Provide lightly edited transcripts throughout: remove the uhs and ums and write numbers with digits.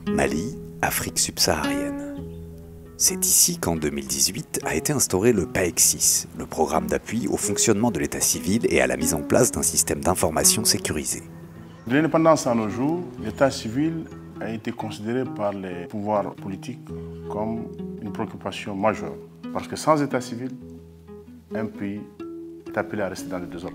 Mali, Afrique subsaharienne. C'est ici qu'en 2018 a été instauré le PAEX-6, le programme d'appui au fonctionnement de l'état civil et à la mise en place d'un système d'information sécurisé. De l'indépendance à nos jours, l'état civil a été considéré par les pouvoirs politiques comme une préoccupation majeure. Parce que sans état civil, un pays est appelé à rester dans le désordre.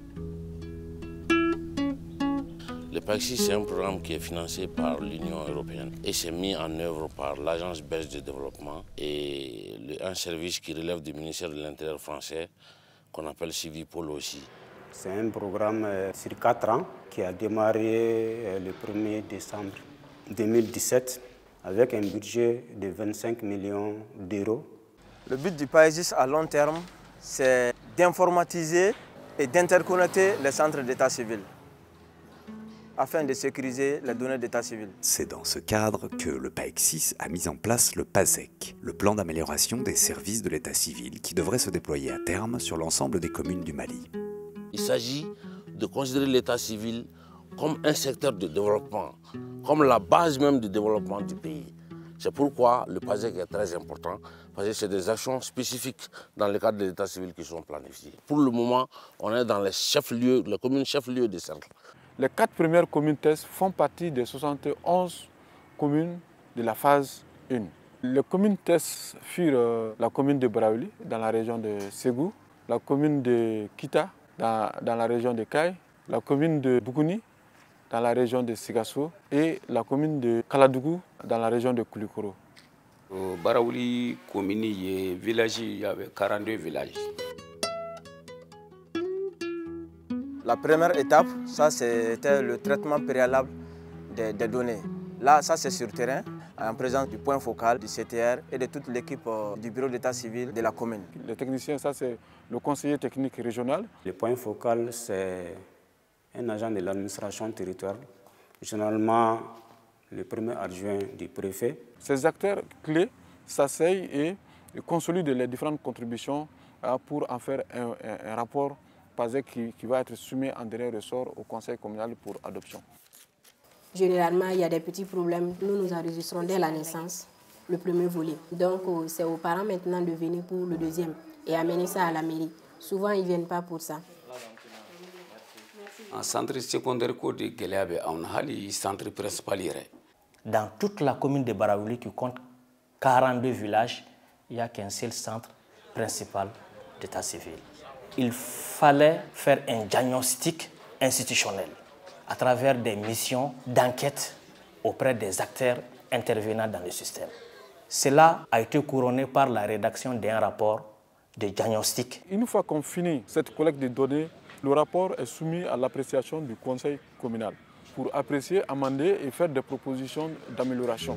Le PAEX-6, c'est un programme qui est financé par l'Union européenne et c'est mis en œuvre par l'Agence belge de développement et un service qui relève du ministère de l'Intérieur français qu'on appelle Civipol aussi. C'est un programme sur 4 ans qui a démarré le 1er décembre 2017 avec un budget de 25 millions d'euros. Le but du PAEX à long terme, c'est d'informatiser et d'interconnecter les centres d'état civil afin de sécuriser les données d'état civil. C'est dans ce cadre que le PAEX-6 a mis en place le PASEC, le plan d'amélioration des services de l'état civil qui devrait se déployer à terme sur l'ensemble des communes du Mali. Il s'agit de considérer l'état civil comme un secteur de développement, comme la base même du développement du pays. C'est pourquoi le PASEC est très important, parce que c'est des actions spécifiques dans le cadre de l'état civil qui sont planifiées. Pour le moment, on est dans les chefs-lieux, les communes chefs-lieux des centres. Les 4 premières communes tests font partie des 71 communes de la phase 1. Les communes tests furent la commune de Braouli, dans la région de Ségou, la commune de Kita, dans la région de Kaye, la commune de Boukouni, dans la région de Sigasso, et la commune de Kaladougou, dans la région de Koulikoro. Au Braouli, commune, il y avait 42 villages. La première étape, ça c'était le traitement préalable des données. Là, ça c'est sur terrain, en présence du point focal, du CTR et de toute l'équipe du bureau d'état civil de la commune. Les techniciens, ça c'est le conseiller technique régional. Le point focal, c'est un agent de l'administration territoriale, généralement le premier adjoint du préfet. Ces acteurs clés s'asseyent et consolident les différentes contributions pour en faire un rapport PASEC qui va être soumis en dernier ressort au conseil communal pour adoption. Généralement, il y a des petits problèmes. Nous enregistrons dès la naissance le premier volet. Donc, c'est aux parents maintenant de venir pour le deuxième et amener ça à la mairie. Souvent, ils ne viennent pas pour ça. En centre secondaire, il y a un centre principal. Dans toute la commune de Braouli, qui compte 42 villages, il n'y a qu'un seul centre principal d'état civil. Il fallait faire un diagnostic institutionnel à travers des missions d'enquête auprès des acteurs intervenant dans le système. Cela a été couronné par la rédaction d'un rapport de diagnostic. Une fois qu'on finit cette collecte de données, le rapport est soumis à l'appréciation du conseil communal pour apprécier, amender et faire des propositions d'amélioration.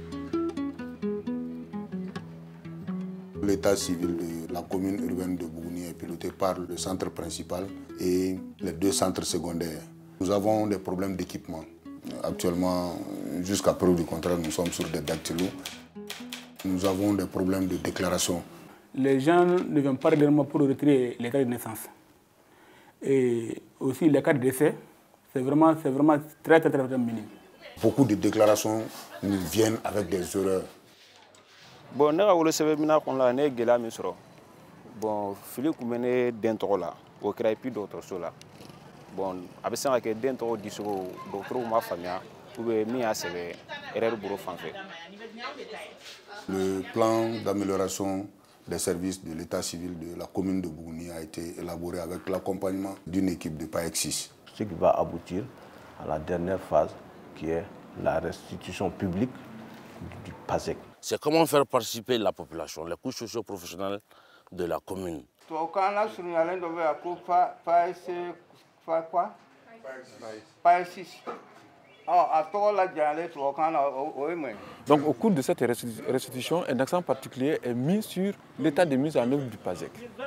L'état civil de la commune urbaine de Bougouni est piloté par le centre principal et les 2 centres secondaires. Nous avons des problèmes d'équipement. Actuellement, jusqu'à preuve du contraire, nous sommes sur des dactylos. Nous avons des problèmes de déclaration. Les gens ne viennent pas régulièrement pour retirer l'état de naissance. Et aussi les cas de décès, c'est vraiment très minime. Beaucoup de déclarations nous viennent avec des erreurs. Bon, ne ka wolosɛbɛn mina kɔnɔ la ne ye gɛlɛya min sɔrɔ bon fili kun bɛ ne den tɔgɔ la o kɛra epi dɔgɔtɔrɔso la bon a bɛ se ka kɛ den tɔgɔ dicogo dɔgɔtɔrɔw ma faamuya ou bien min y'a sɛbɛn erreur bolo fan fɛ. Le plan d'amélioration des services de l'état civil de la commune de Bougouni a été élaboré avec l'accompagnement d'une équipe de PAEX-6. Ce qui va aboutir à la dernière phase qui est la restitution publique du PASEC. C'est comment faire participer la population, les couches socio-professionnelles de la commune. Donc au cours de cette restitution, un accent particulier est mis sur l'état de mise en œuvre du PASEC.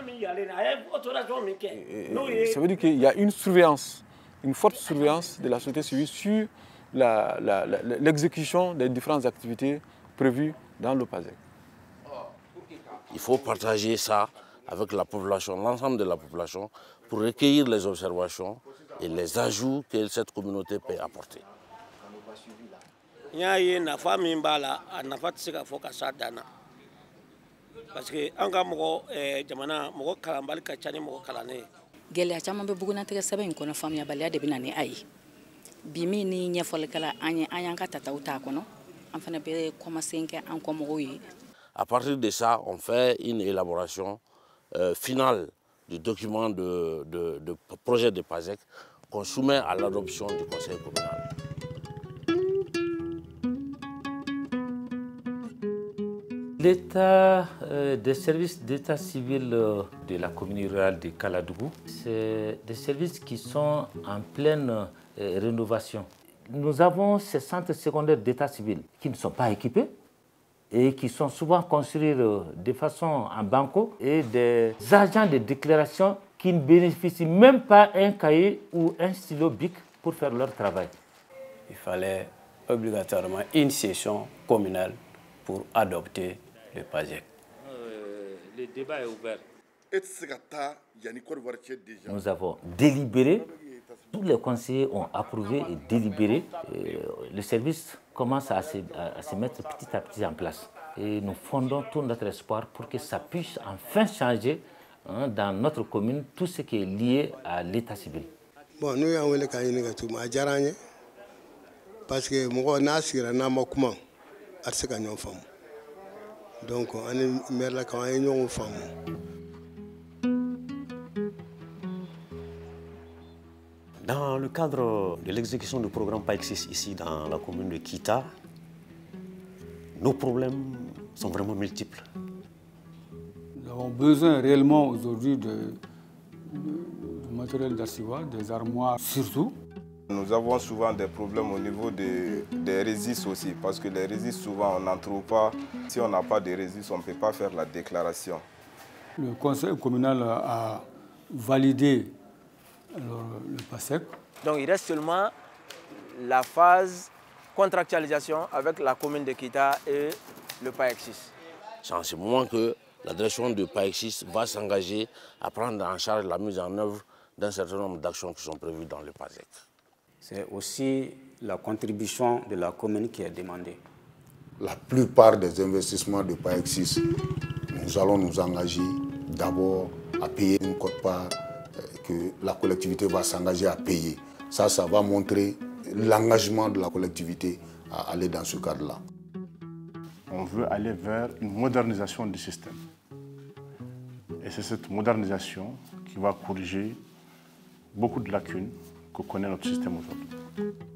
Ça veut dire qu'il y a une surveillance, une forte surveillance de la société civile sur l'exécution des différentes activités prévues dans le PASEC. Il faut partager ça avec la population, l'ensemble de la population, pour recueillir les observations et les ajouts que cette communauté peut apporter. n y'a ye nafa min b'a la a nafa tɛ se ka fɔ ka s'a dan na parce que an ka jamana mɔgɔ kalanbali ka ca ni mɔgɔ kalannen ye. Gɛlɛya caman bɛ bugunnatigɛ sɛbɛn in kɔnɔ faamuyabaliya de bɛ na ni a ye bi min ni ɲɛfɔlikɛla an y'an ka tataw t'a kɔnɔ an fana bɛ commencer kɛ an kɔmɔgɔw ye. À partir de ça, on fait une élaboration finale du document de projet de PASEC qu'on soumet à l'adoption du conseil communal. L'état des services d'état civil de la commune rurale de Kaladougou, c'est des services qui sont en pleine rénovation. Nous avons ces centres secondaires d'état civil qui ne sont pas équipés et qui sont souvent construits de façon en banco et des agents de déclaration qui ne bénéficient même pas d'un cahier ou un stylo bic pour faire leur travail. Il fallait obligatoirement une session communale pour adopter le PASEC. Le débat est ouvert. Nous avons délibéré, tous les conseillers ont approuvé et délibéré. Le service commence à se mettre petit à petit en place. Et nous fondons tout notre espoir pour que ça puisse enfin changer dans notre commune tout ce qui est lié à l'état civil. Bon, nous avons le cas de parce que moi, je suis donc, on est là quand on femme. Dans le cadre de l'exécution du programme PAEX ici dans la commune de Kita, nos problèmes sont vraiment multiples. Nous avons besoin réellement aujourd'hui de matériel d'archivat, des armoires surtout. Nous avons souvent des problèmes au niveau des registres aussi, parce que les registres, souvent, on n'en trouve pas. Si on n'a pas de registres, on ne peut pas faire la déclaration. Le conseil communal a validé le PASEC. Donc il reste seulement la phase contractualisation avec la commune de Kita et le PAEX6. C'est en ce moment que la direction de PAEX6 va s'engager à prendre en charge la mise en œuvre d'un certain nombre d'actions qui sont prévues dans le PASEC. C'est aussi la contribution de la commune qui est demandée. La plupart des investissements de PAEX6, nous allons nous engager d'abord à payer une quote-part que la collectivité va s'engager à payer. Ça va montrer l'engagement de la collectivité à aller dans ce cadre-là. On veut aller vers une modernisation du système. Et c'est cette modernisation qui va corriger beaucoup de lacunes que connaît notre système aujourd'hui.